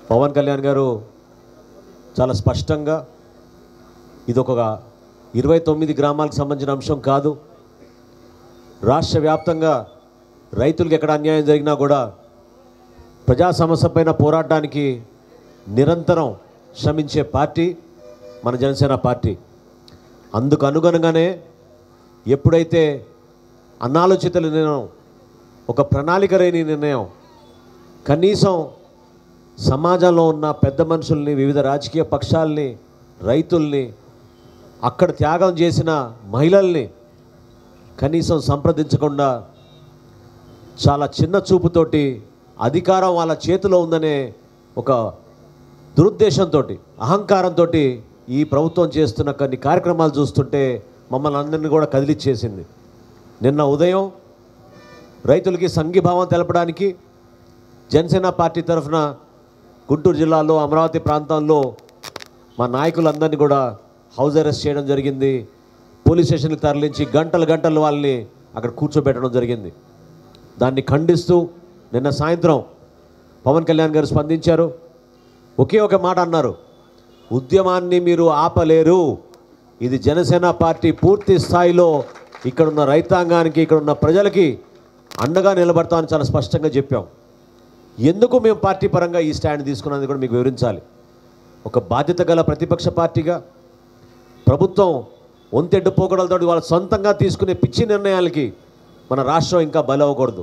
పవన్ కళ్యాణ్ గారు చాలా స్పష్టంగా ఇదొక 29 గ్రామాలకు సంబంధించిన అంశం కాదు, రాష్ట్ర వ్యాప్తంగా రైతులకు ఎక్కడ అన్యాయం జరిగినా కూడా ప్రజా సమస్యపైన పోరాటానికి నిరంతరం శ్రమించే పార్టీ మన జనసేన పార్టీ. అందుకు అనుగుణంగానే ఎప్పుడైతే అనాలోచిత నిర్ణయం, ఒక ప్రణాళిక లేని నిర్ణయం, కనీసం సమాజంలో ఉన్న పెద్ద మనుషుల్ని, వివిధ రాజకీయ పక్షాలని, రైతుల్ని, అక్కడ త్యాగం చేసిన మహిళల్ని కనీసం సంప్రదించకుండా చాలా చిన్న చూపుతోటి అధికారం వాళ్ళ చేతిలో ఉందనే ఒక దురుద్దేశంతో, అహంకారంతో ఈ ప్రభుత్వం చేస్తున్న కొన్ని కార్యక్రమాలు చూస్తుంటే మమ్మల్ని అందరినీ కూడా కదిలిచ్చేసింది. నిన్న ఉదయం రైతులకి సంఘీభావం తెలపడానికి జనసేన పార్టీ తరఫున గుంటూరు జిల్లాలో అమరావతి ప్రాంతంలో మా నాయకులందరినీ కూడా హౌస్ అరెస్ట్ చేయడం జరిగింది. పోలీస్ స్టేషన్కి తరలించి గంటలు వాళ్ళని అక్కడ కూర్చోబెట్టడం జరిగింది. దాన్ని ఖండిస్తూ నిన్న సాయంత్రం పవన్ కళ్యాణ్ గారు స్పందించారు. ఒకే ఒక మాట అన్నారు, ఉద్యమాన్ని మీరు ఆపలేరు, ఇది జనసేన పార్టీ పూర్తి స్థాయిలో ఇక్కడున్న రైతాంగానికి, ఇక్కడున్న ప్రజలకి అండగా నిలబడతామని చాలా స్పష్టంగా చెప్పాం. ఎందుకు మేము పార్టీ పరంగా ఈ స్టాండ్ తీసుకున్నది కూడా మీకు వివరించాలి. ఒక బాధ్యత గల ప్రతిపక్ష పార్టీగా ప్రభుత్వం ఒంతెడ్డు పోకడలతో వాళ్ళ సొంతంగా తీసుకునే పిచ్చి నిర్ణయాలకి మన రాష్ట్రం ఇంకా బలవ్వకూడదు.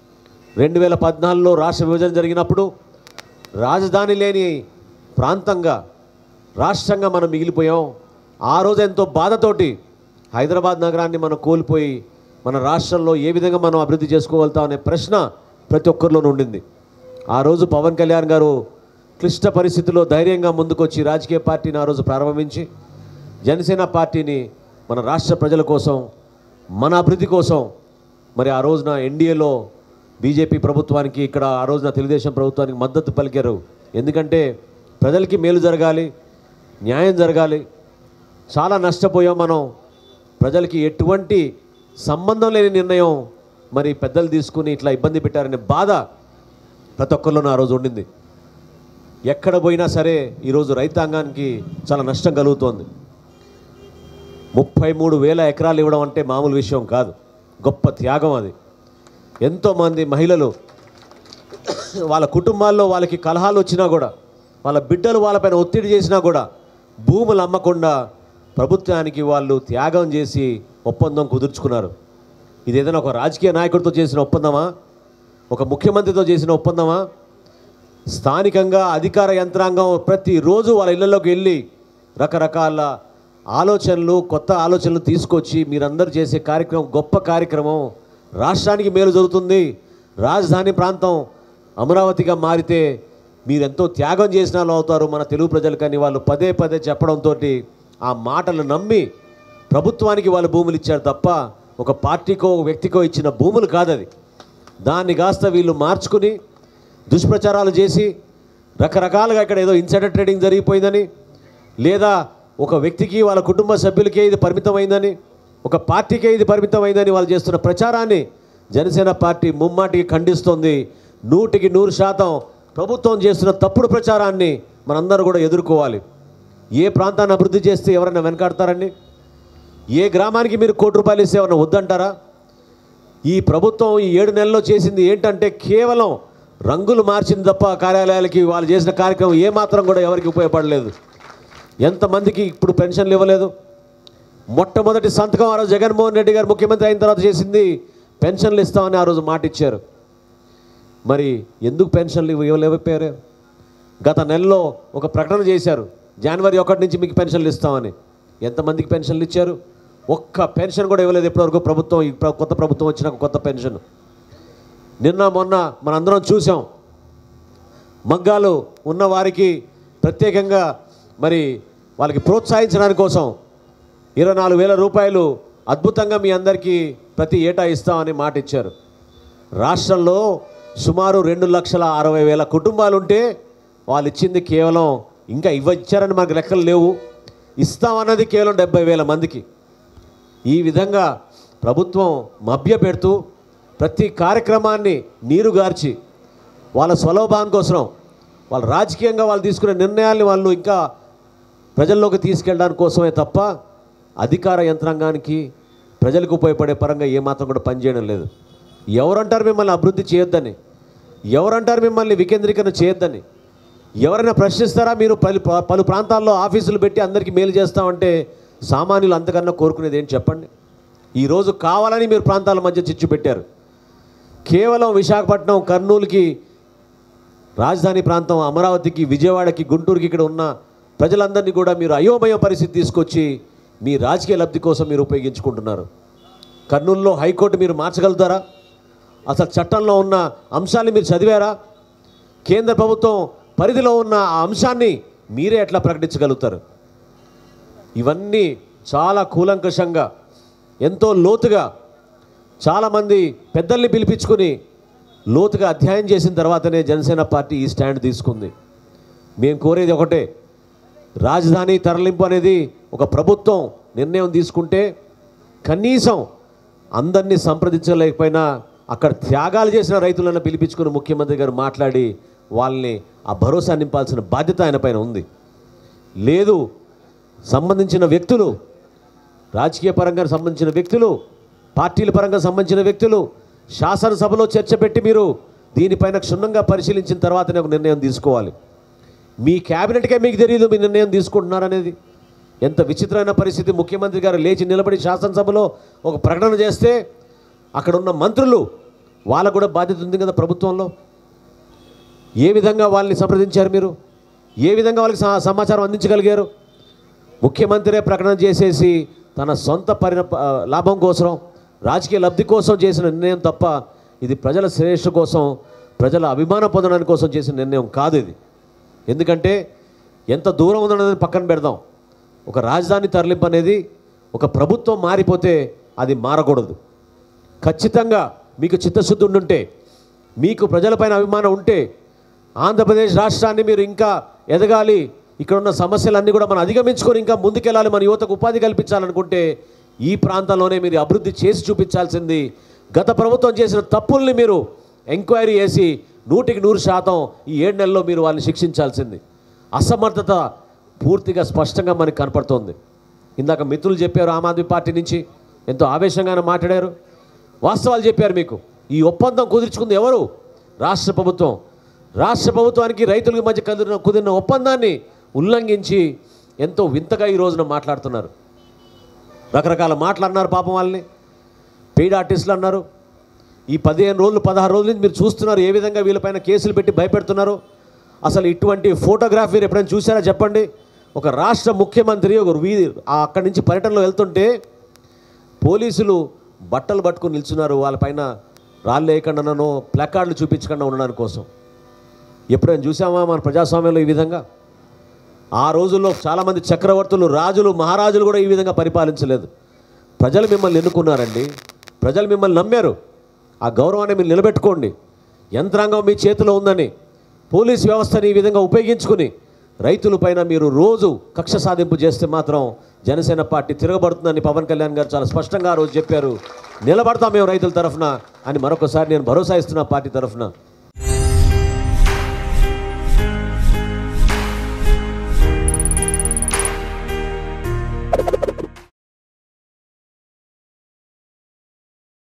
2014లో రాష్ట్ర విభజన జరిగినప్పుడు రాజధాని లేని ప్రాంతంగా, రాష్ట్రంగా మనం మిగిలిపోయాం. ఆ రోజు ఎంతో బాధతోటి హైదరాబాద్ నగరాన్ని మనం కోల్పోయి మన రాష్ట్రంలో ఏ విధంగా మనం అభివృద్ధి చేసుకోగలుగుతాం అనే ప్రశ్న ప్రతి ఒక్కరిలోనూ ఉండింది. ఆ రోజు పవన్ కళ్యాణ్ గారు క్లిష్ట పరిస్థితుల్లో ధైర్యంగా ముందుకొచ్చి రాజకీయ పార్టీని ఆ రోజు ప్రారంభించి జనసేన పార్టీని మన రాష్ట్ర ప్రజల కోసం, మన అభివృద్ధి కోసం మరి ఆ రోజున ఎన్డీఏలో బీజేపీ ప్రభుత్వానికి, ఇక్కడ ఆ రోజున తెలుగుదేశం ప్రభుత్వానికి మద్దతు పలికారు. ఎందుకంటే ప్రజలకి మేలు జరగాలి, న్యాయం జరగాలి. చాలా నష్టపోయాం మనం. ప్రజలకి ఎటువంటి సంబంధం లేని నిర్ణయం మరి పెద్దలు తీసుకుని ఇట్లా ఇబ్బంది పెట్టారనే బాధ ప్రతి ఒక్కరిలోనూ ఆ రోజు ఉండింది. ఎక్కడ పోయినా సరే ఈరోజు రైతాంగానికి చాలా నష్టం కలుగుతోంది. 33,000 ఎకరాలు ఇవ్వడం అంటే మామూలు విషయం కాదు, గొప్ప త్యాగం అది. ఎంతోమంది మహిళలు వాళ్ళ కుటుంబాల్లో వాళ్ళకి కలహాలు వచ్చినా కూడా, వాళ్ళ బిడ్డలు వాళ్ళపైన ఒత్తిడి చేసినా కూడా భూములు అమ్మకుండా ప్రభుత్వానికి వాళ్ళు త్యాగం చేసి ఒప్పందం కుదుర్చుకున్నారు. ఇది ఏదైనా ఒక రాజకీయ నాయకుడితో చేసిన ఒప్పందమా, ఒక ముఖ్యమంత్రితో చేసిన ఒప్పందమా? స్థానికంగా అధికార యంత్రాంగం ప్రతిరోజు వాళ్ళ ఇళ్లలోకి వెళ్ళి రకరకాల ఆలోచనలు, కొత్త ఆలోచనలు తీసుకొచ్చి మీరందరూ చేసే కార్యక్రమం గొప్ప కార్యక్రమం, రాష్ట్రానికి మేలు జరుగుతుంది, రాజధాని ప్రాంతం అమరావతిగా మారితే మీరెంతో త్యాగం చేసిన వాళ్ళు అవుతారు మన తెలుగు ప్రజలకని వాళ్ళు పదే పదే చెప్పడంతో ఆ మాటలు నమ్మి ప్రభుత్వానికి వాళ్ళు భూములు ఇచ్చారు తప్ప ఒక పార్టీకో ఒక వ్యక్తికో ఇచ్చిన భూములు కాదది. దాన్ని కాస్త వీళ్ళు మార్చుకుని దుష్ప్రచారాలు చేసి రకరకాలుగా ఇక్కడ ఏదో ఇన్సైడర్ ట్రేడింగ్ జరిగిపోయిందని, లేదా ఒక వ్యక్తికి వాళ్ళ కుటుంబ సభ్యులకే ఇది పరిమితమైందని, ఒక పార్టీకే ఇది పరిమితమైందని వాళ్ళు చేస్తున్న ప్రచారాన్ని జనసేన పార్టీ ముమ్మాటికి ఖండిస్తుంది. 100% ప్రభుత్వం చేస్తున్న తప్పుడు ప్రచారాన్ని మనందరూ కూడా ఎదుర్కోవాలి. ఏ ప్రాంతాన్ని అభివృద్ధి చేస్తే ఎవరైనా వెనకాడతారండి? ఏ గ్రామానికి మీరు ₹1 ఇస్తే ఎవరైనా వద్దంటారా? ఈ ప్రభుత్వం ఈ 7 నెలల్లో చేసింది ఏంటంటే కేవలం రంగులు మార్చింది తప్ప కార్యాలయాలకి వాళ్ళు చేసిన కార్యక్రమం ఏమాత్రం కూడా ఎవరికి ఉపయోగపడలేదు. ఎంతమందికి ఇప్పుడు పెన్షన్లు ఇవ్వలేదు? మొట్టమొదటి సంతకం ఆ రోజు జగన్మోహన్ రెడ్డి గారు ముఖ్యమంత్రి అయిన తర్వాత చేసింది పెన్షన్లు ఇస్తామని ఆ రోజు మాట ఇచ్చారు. మరి ఎందుకు పెన్షన్లు ఇవ్వలేకపోయారు? గత నెలలో ఒక ప్రకటన చేశారు, జనవరి 1 నుంచి మీకు పెన్షన్లు ఇస్తామని. ఎంతమందికి పెన్షన్లు ఇచ్చారు? ఒక్క పెన్షన్ కూడా ఇవ్వలేదు ఇప్పటివరకు ప్రభుత్వం. కొత్త ప్రభుత్వం వచ్చినాక కొత్త పెన్షన్. నిన్న మొన్న మనందరం చూసాం, మగ్గాలు ఉన్న వారికి ప్రత్యేకంగా మరి వాళ్ళకి ప్రోత్సహించడానికి కోసం 24,000 రూపాయలు అద్భుతంగా మీ అందరికీ ప్రతి ఏటా ఇస్తామని మాట ఇచ్చారు. రాష్ట్రంలో సుమారు 2,60,000 కుటుంబాలు ఉంటే వాళ్ళు ఇచ్చింది కేవలం, ఇంకా ఇచ్చారని మనకు లెక్కలు లేవు, ఇస్తామన్నది కేవలం 70,000 మందికి. ఈ విధంగా ప్రభుత్వం మభ్యపెడుతూ ప్రతి కార్యక్రమాన్ని నీరుగార్చి వాళ్ళ స్వలోభాన్ కోసం వాళ్ళు రాజకీయంగా వాళ్ళు తీసుకునే నిర్ణయాల్ని వాళ్ళు ఇంకా ప్రజల్లోకి తీసుకెళ్ళడానికి కోసమే తప్ప అధికార యంత్రాంగానికి ప్రజలకు ఉపయోగపడే పరంగా ఏమాత్రం కూడా పనిచేయడం లేదు. ఎవరంటారు మిమ్మల్ని అభివృద్ధి చేయొద్దని? ఎవరంటారు మిమ్మల్ని వికేంద్రీకరణ చేయొద్దని? ఎవరైనా ప్రశ్నిస్తారా? మీరు పలు ప్రాంతాల్లో ఆఫీసులు పెట్టి అందరికీ మేలు చేస్తామంటే సామాన్యులు అంతకన్నా కోరుకునేది ఏంటి చెప్పండి? ఈరోజు కావాలని మీరు ప్రాంతాల మధ్య చిచ్చు పెట్టారు. కేవలం విశాఖపట్నం, కర్నూలుకి, రాజధాని ప్రాంతం అమరావతికి, విజయవాడకి, గుంటూరుకి ఇక్కడ ఉన్న ప్రజలందరినీ కూడా మీరు అయోమయ పరిస్థితి తీసుకొచ్చి మీ రాజకీయ లబ్ధి కోసం మీరు ఉపయోగించుకుంటున్నారు. కర్నూలులో హైకోర్టు మీరు మార్చగలుగుతారా? అసలు చట్టంలో ఉన్న అంశాన్ని మీరు చదివారా? కేంద్ర ప్రభుత్వం పరిధిలో ఉన్న ఆ అంశాన్ని మీరే ఎట్లా ప్రకటించగలుగుతారు? ఇవన్నీ చాలా కూలంకషంగా, ఎంతో లోతుగా చాలామంది పెద్దల్ని పిలిపించుకుని లోతుగా అధ్యయనం చేసిన తర్వాతనే జనసేన పార్టీ ఈ స్టాండ్ తీసుకుంది. మేము కోరేది ఒకటే, రాజధాని తరలింపు అనేది ఒక ప్రభుత్వం నిర్ణయం తీసుకుంటే కనీసం అందరినీ సంప్రదించలేకపోయినా అక్కడ త్యాగాలు చేసిన రైతులను పిలిపించుకుని ముఖ్యమంత్రి గారు మాట్లాడి వాళ్ళని ఆ భరోసా నింపాల్సిన బాధ్యత ఆయన పైన ఉంది. లేదు, సంబంధించిన వ్యక్తులు, రాజకీయ పరంగా సంబంధించిన వ్యక్తులు, పార్టీల పరంగా సంబంధించిన వ్యక్తులు శాసనసభలో చర్చ పెట్టి మీరు దీనిపైన క్షుణ్ణంగా పరిశీలించిన తర్వాతనే ఒక నిర్ణయం తీసుకోవాలి. మీ క్యాబినెట్కే మీకు తెలియదు మీ నిర్ణయం తీసుకుంటున్నారనేది. ఎంత విచిత్రమైన పరిస్థితి! ముఖ్యమంత్రి గారు లేచి నిలబడి శాసనసభలో ఒక ప్రకటన చేస్తే అక్కడ ఉన్న మంత్రులు వాళ్ళకు కూడా బాధ్యత ఉంది కదా ప్రభుత్వంలో. ఏ విధంగా వాళ్ళని సంప్రదించారు మీరు? ఏ విధంగా వాళ్ళకి సమాచారం అందించగలిగారు? ముఖ్యమంత్రే ప్రకటన చేసేసి తన సొంత లాభం కోసం, రాజకీయ లబ్ధి కోసం చేసిన నిర్ణయం తప్ప ఇది ప్రజల శ్రేయస్సు కోసం, ప్రజల అభిమానం పొందడానికి కోసం చేసిన నిర్ణయం కాదు ఇది. ఎందుకంటే ఎంత దూరం ఉందనేది పక్కన పెడదాం. ఒక రాజధాని తరలింపు అనేది ఒక ప్రభుత్వం మారిపోతే అది మారకూడదు. ఖచ్చితంగా మీకు చిత్తశుద్ధి ఉండుంటే, మీకు ప్రజలపైన అభిమానం ఉంటే, ఆంధ్రప్రదేశ్ రాష్ట్రాన్ని మీరు ఇంకా ఎదగాలి, ఇక్కడ ఉన్న సమస్యలన్నీ కూడా మనం అధిగమించుకొని ఇంకా ముందుకెళ్ళాలి, మన యువతకు ఉపాధి కల్పించాలనుకుంటే ఈ ప్రాంతంలోనే మీరు అభివృద్ధి చేసి చూపించాల్సింది. గత ప్రభుత్వం చేసిన తప్పుల్ని మీరు ఎంక్వైరీ చేసి 100% ఈ 7 నెలల్లో మీరు వాళ్ళని శిక్షించాల్సింది. అసమర్థత పూర్తిగా స్పష్టంగా మనకు కనపడుతోంది. ఇందాక మిత్రులు చెప్పారు, ఆమ్ ఆద్మీ పార్టీ నుంచి ఎంతో ఆవేశంగానే మాట్లాడారు, వాస్తవాలు చెప్పారు. మీకు ఈ ఒప్పందం కుదుర్చుకుంది ఎవరు? రాష్ట్ర ప్రభుత్వం. రాష్ట్ర ప్రభుత్వానికి రైతుల మధ్య కుదిరిన ఒప్పందాన్ని ఉల్లంఘించి ఎంతో వింతగా ఈ రోజున మాట్లాడుతున్నారు. రకరకాల మాటలు అన్నారు పాపం వాళ్ళని. పెయిడ్ ఆర్టిస్టులు అన్నారు. ఈ 15 రోజులు 16 రోజుల నుంచి మీరు చూస్తున్నారు ఏ విధంగా వీళ్ళపైన కేసులు పెట్టి భయపెడుతున్నారు. అసలు ఇటువంటి ఫోటోగ్రాఫ్ మీరు ఎప్పుడైనా చూసారా చెప్పండి? ఒక రాష్ట్ర ముఖ్యమంత్రి ఒక అక్కడి నుంచి పర్యటనలో వెళ్తుంటే పోలీసులు బట్టలు పట్టుకుని నిల్చున్నారు, వాళ్ళపైన రాళ్ళు వేయకుండానో ప్లకార్డులు చూపించకుండా ఉండడానికి కోసం. ఎప్పుడైనా చూసామా మన ప్రజాస్వామ్యంలో ఈ విధంగా? ఆ రోజుల్లో చాలామంది చక్రవర్తులు, రాజులు, మహారాజులు కూడా ఈ విధంగా పరిపాలించలేదు. ప్రజలు మిమ్మల్ని ఎన్నుకున్నారండి, ప్రజలు మిమ్మల్ని నమ్మారు. ఆ గౌరవాన్ని మీరు నిలబెట్టుకోండి. యంత్రాంగం మీ చేతిలో ఉందని పోలీస్ వ్యవస్థని ఈ విధంగా ఉపయోగించుకుని రైతులపైన మీరు రోజు కక్ష సాధింపు చేస్తే మాత్రం జనసేన పార్టీ తిరగబడుతుందని పవన్ కళ్యాణ్ గారు చాలా స్పష్టంగా ఆ రోజు చెప్పారు. నిలబడతాం మేము రైతుల తరఫున అని మరొకసారి నేను భరోసా ఇస్తున్నా పార్టీ తరఫున.